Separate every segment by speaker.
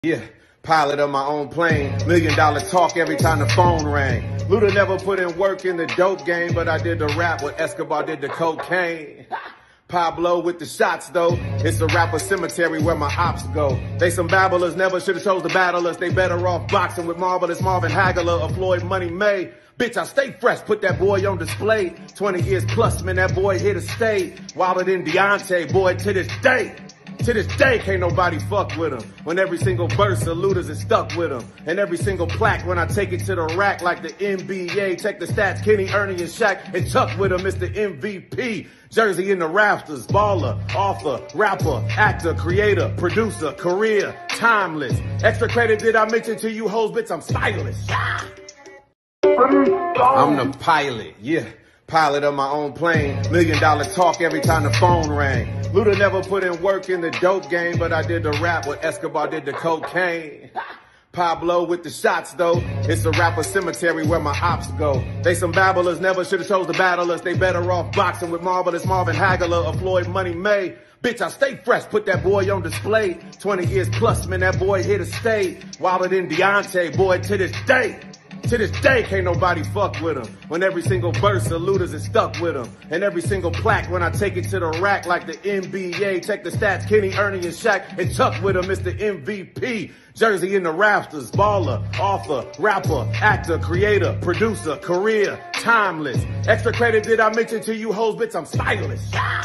Speaker 1: Yeah, pilot of my own plane. $1 million talk every time the phone rang. Luda never put in work in the dope game, but I did the rap what Escobar did the cocaine. Pablo with the shots though. It's a rapper cemetery where my ops go. They some babblers, never should've chose the battlers. They better off boxing with Marvelous Marvin Hagler or Floyd Money May. Bitch, I stay fresh, put that boy on display. 20 years plus, man, that boy here to stay. Wilder than Deontay, boy, to this day. To this day, can't nobody fuck with him. When every single verse of Luda's is stuck with him. And every single plaque when I take it to the rack like the NBA. Check the stats, Kenny, Ernie, and Shaq. And Chuck with him, it's the MVP. Jersey in the rafters, baller, author, rapper, actor, creator, producer, career, timeless. Extra credit did I mention to you hoes, bitch, I'm stylish. I'm the pilot, yeah. Pilot of my own plane. $1 million talk every time the phone rang. Luda never put in work in the dope game, but I did the rap what Escobar did the cocaine. Pablo with the shots though. It's a rapper cemetery where my ops go. They some babblers, never should've chose the battlers. They better off boxing with Marvelous Marvin Hagler or Floyd Money May. Bitch, I stay fresh, put that boy on display. 20 years plus, man, that boy here to stay. Wilder than Deontay, boy, to this day. To this day, can't nobody fuck with him. When every single verse of Luda's is stuck with him. And every single plaque when I take it to the rack like the NBA. Check the stats, Kenny, Ernie, and Shaq. And Chuck with him, it's the MVP. Jersey in the rafters, baller, author, rapper, actor, creator, producer, career, timeless. Extra credit did I mention to you hoes, bitch, I'm stylish.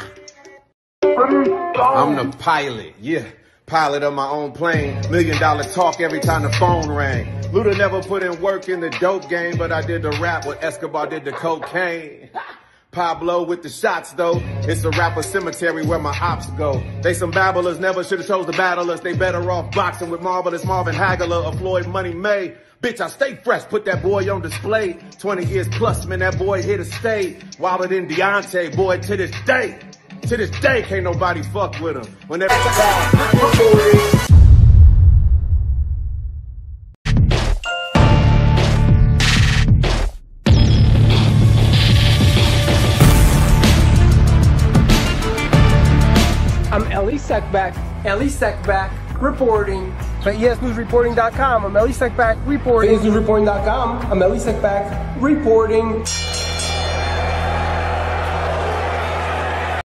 Speaker 1: I'm the pilot, yeah. Pilot of my own plane. $1 million talk every time the phone rang. Luda never put in work in the dope game, but I did the rap what Escobar did the cocaine. Pablo with the shots though. It's a rapper cemetery where my ops go. They some babblers, never should've chose the battlers. They better off boxing with Marvelous Marvin Hagler or Floyd Money May. Bitch, I stay fresh, put that boy on display. 20 years plus, man, that boy here to stay. Wilder than Deontay, boy, to this day. To this day, can't nobody fuck with him. Whenever
Speaker 2: I'm Elie Seckbach, reporting for ESNewsReporting.com. I'm Elie Seckbach, reporting. For ESNewsReporting.com, I'm Elie Seckbach, reporting.